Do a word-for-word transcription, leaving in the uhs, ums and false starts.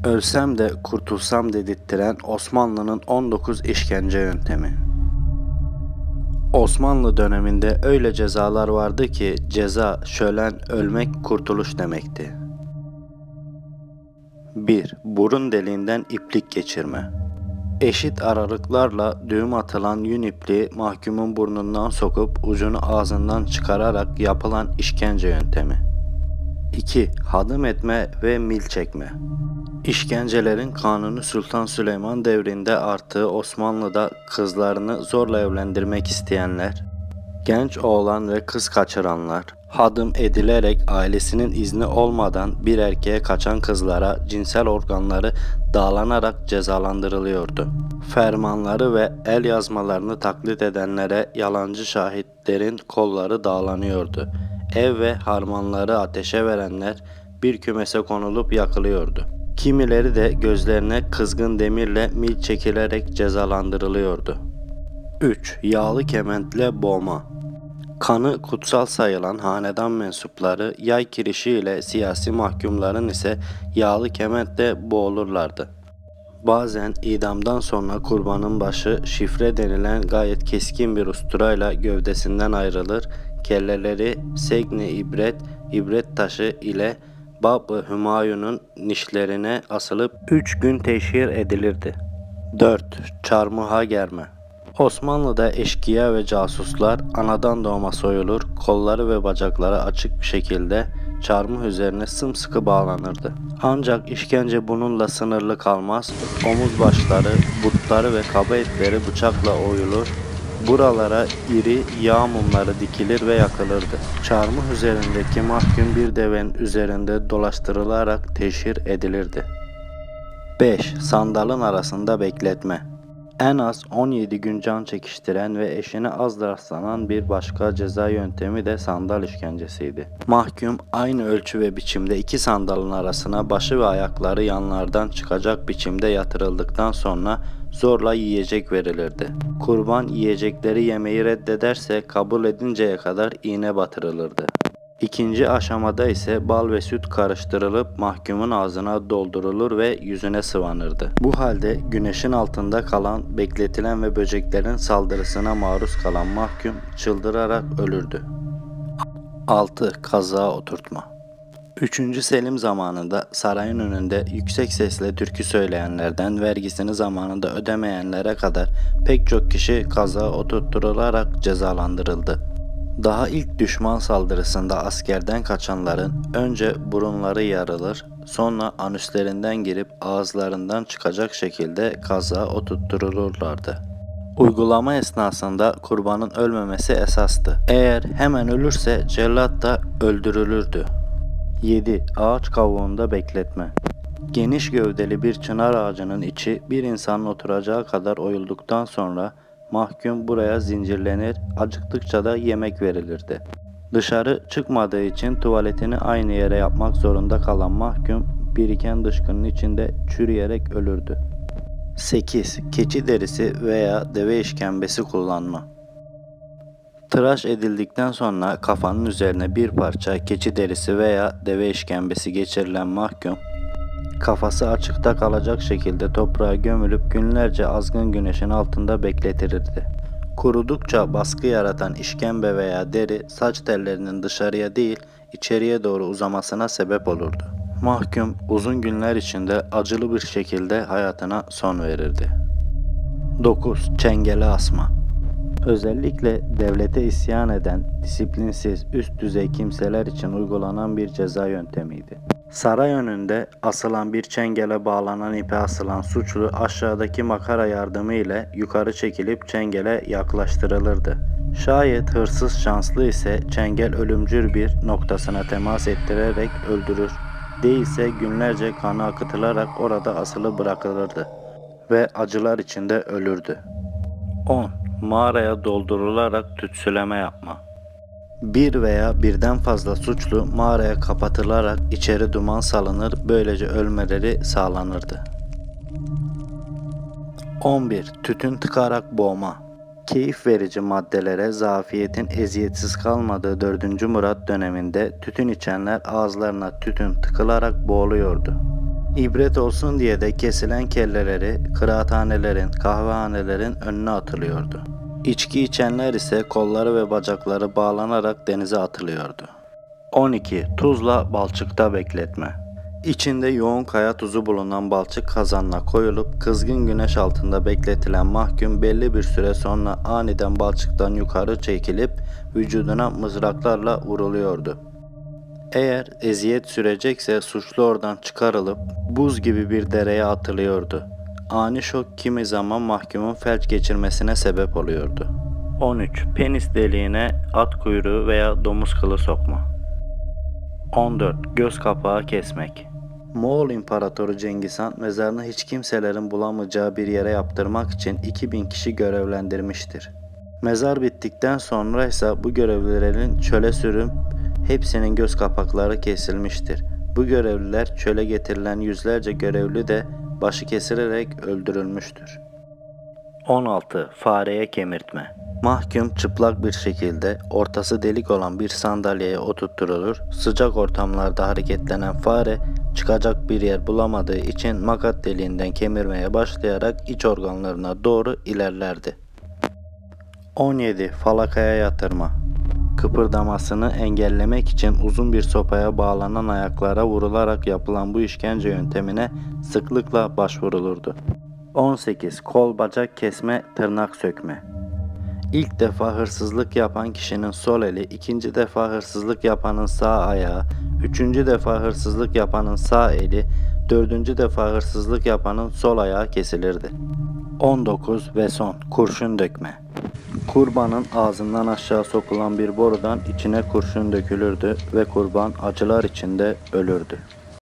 Ölsem de kurtulsam dedirttiren Osmanlı'nın on dokuz işkence yöntemi. Osmanlı döneminde öyle cezalar vardı ki ceza, şölen, ölmek kurtuluş demekti. bir. Burun deliğinden iplik geçirme. Eşit aralıklarla düğüm atılan yün ipliği mahkumun burnundan sokup ucunu ağzından çıkararak yapılan işkence yöntemi. iki. Hadım etme ve mil çekme. İşkencelerin Kanuni Sultan Süleyman devrinde arttığı Osmanlı'da kızlarını zorla evlendirmek isteyenler, genç oğlan ve kız kaçıranlar, hadım edilerek ailesinin izni olmadan bir erkeğe kaçan kızlara cinsel organları dağlanarak cezalandırılıyordu. Fermanları ve el yazmalarını taklit edenlere yalancı şahitlerin kolları dağlanıyordu. Ev ve harmanları ateşe verenler bir kümese konulup yakılıyordu. Kimileri de gözlerine kızgın demirle mil çekilerek cezalandırılıyordu. üç. Yağlı kementle boğma. Kanı kutsal sayılan hanedan mensupları yay kirişi ile siyasi mahkumların ise yağlı kementle boğulurlardı. Bazen idamdan sonra kurbanın başı şifre denilen gayet keskin bir usturayla gövdesinden ayrılır, kelleleri segne ibret, ibret taşı ile Bab-ı Hümayun'un nişlerine asılıp üç gün teşhir edilirdi. dört. Çarmıha germe. Osmanlı'da eşkıya ve casuslar anadan doğma soyulur, kolları ve bacakları açık bir şekilde çarmıh üzerine sımsıkı bağlanırdı. Ancak işkence bununla sınırlı kalmaz, omuz başları, butları ve kaba etleri bıçakla oyulur, buralara iri yağ mumları dikilir ve yakılırdı. Çarmıh üzerindeki mahkum bir devenin üzerinde dolaştırılarak teşhir edilirdi. beş. Sandalın arasında bekletme. En az on yedi gün can çekiştiren ve eşine az rastlanan bir başka ceza yöntemi de sandal işkencesiydi. Mahkum aynı ölçü ve biçimde iki sandalın arasına başı ve ayakları yanlardan çıkacak biçimde yatırıldıktan sonra zorla yiyecek verilirdi. Kurban yiyecekleri yemeyi reddederse kabul edinceye kadar iğne batırılırdı. İkinci aşamada ise bal ve süt karıştırılıp mahkumun ağzına doldurulur ve yüzüne sıvanırdı. Bu halde güneşin altında kalan, bekletilen ve böceklerin saldırısına maruz kalan mahkum çıldırarak ölürdü. altı. Kazığa oturtma. üçüncü Selim zamanında sarayın önünde yüksek sesle türkü söyleyenlerden vergisini zamanında ödemeyenlere kadar pek çok kişi kazığa oturtturularak cezalandırıldı. Daha ilk düşman saldırısında askerden kaçanların önce burunları yarılır, sonra anüslerinden girip ağızlarından çıkacak şekilde kazığa oturtturulurlardı. Uygulama esnasında kurbanın ölmemesi esastı. Eğer hemen ölürse cellat da öldürülürdü. yedi. Ağaç kavuğunda bekletme. Geniş gövdeli bir çınar ağacının içi bir insanın oturacağı kadar oyulduktan sonra mahkum buraya zincirlenir, acıktıkça da yemek verilirdi. Dışarı çıkmadığı için tuvaletini aynı yere yapmak zorunda kalan mahkum biriken dışkının içinde çürüyerek ölürdü. sekiz. Keçi derisi veya deve işkembesi kullanma. Tıraş edildikten sonra kafanın üzerine bir parça keçi derisi veya deve işkembesi geçirilen mahkum, kafası açıkta kalacak şekilde toprağa gömülüp günlerce azgın güneşin altında bekletilirdi. Kurudukça baskı yaratan işkembe veya deri saç tellerinin dışarıya değil içeriye doğru uzamasına sebep olurdu. Mahkum uzun günler içinde acılı bir şekilde hayatına son verirdi. dokuz. Çengele asma. Özellikle devlete isyan eden, disiplinsiz, üst düzey kimseler için uygulanan bir ceza yöntemiydi. Saray önünde asılan bir çengele bağlanan ipe asılan suçlu aşağıdaki makara yardımı ile yukarı çekilip çengele yaklaştırılırdı. Şayet hırsız şanslı ise çengel ölümcül bir noktasına temas ettirerek öldürür, değilse günlerce kanı akıtılarak orada asılı bırakılırdı ve acılar içinde ölürdü. on. Mağaraya doldurularak tütsüleme yapma. Bir veya birden fazla suçlu mağaraya kapatılarak içeri duman salınır, böylece ölmeleri sağlanırdı. on bir. Tütün tıkarak boğma. Keyif verici maddelere zafiyetin eziyetsiz kalmadığı dördüncü Murat döneminde tütün içenler ağızlarına tütün tıkılarak boğuluyordu. İbret olsun diye de kesilen kelleleri kıraathanelerin, kahvehanelerin önüne atılıyordu. İçki içenler ise kolları ve bacakları bağlanarak denize atılıyordu. on iki. Tuzla balçıkta bekletme. İçinde yoğun kaya tuzu bulunan balçık kazanına koyulup kızgın güneş altında bekletilen mahkum belli bir süre sonra aniden balçıktan yukarı çekilip vücuduna mızraklarla vuruluyordu. Eğer eziyet sürecekse suçlu oradan çıkarılıp buz gibi bir dereye atılıyordu. Ani şok kimi zaman mahkumun felç geçirmesine sebep oluyordu. on üç. Penis deliğine at kuyruğu veya domuz kılı sokma. on dört. Göz kapağı kesmek. Moğol İmparatoru Cengiz Han mezarını hiç kimselerin bulamayacağı bir yere yaptırmak için iki bin kişi görevlendirmiştir. Mezar bittikten sonra ise bu görevlilerin çöle sürüp hepsinin göz kapakları kesilmiştir. Bu görevliler çöle getirilen yüzlerce görevli de başı kesilerek öldürülmüştür. on altı. Fareye kemirtme. Mahkum çıplak bir şekilde ortası delik olan bir sandalyeye oturtulur, sıcak ortamlarda hareketlenen fare çıkacak bir yer bulamadığı için makat deliğinden kemirmeye başlayarak iç organlarına doğru ilerlerdi. on yedi. Falakaya yatırma. Kıpırdamasını engellemek için uzun bir sopaya bağlanan ayaklara vurularak yapılan bu işkence yöntemine sıklıkla başvurulurdu. on sekiz. Kol bacak kesme, tırnak sökme. İlk defa hırsızlık yapan kişinin sol eli, ikinci defa hırsızlık yapanın sağ ayağı, üçüncü defa hırsızlık yapanın sağ eli, dördüncü defa hırsızlık yapanın sol ayağı kesilirdi. on dokuz ve son. Kurşun dökme. Kurbanın ağzından aşağı sokulan bir borudan içine kurşun dökülürdü ve kurban acılar içinde ölürdü.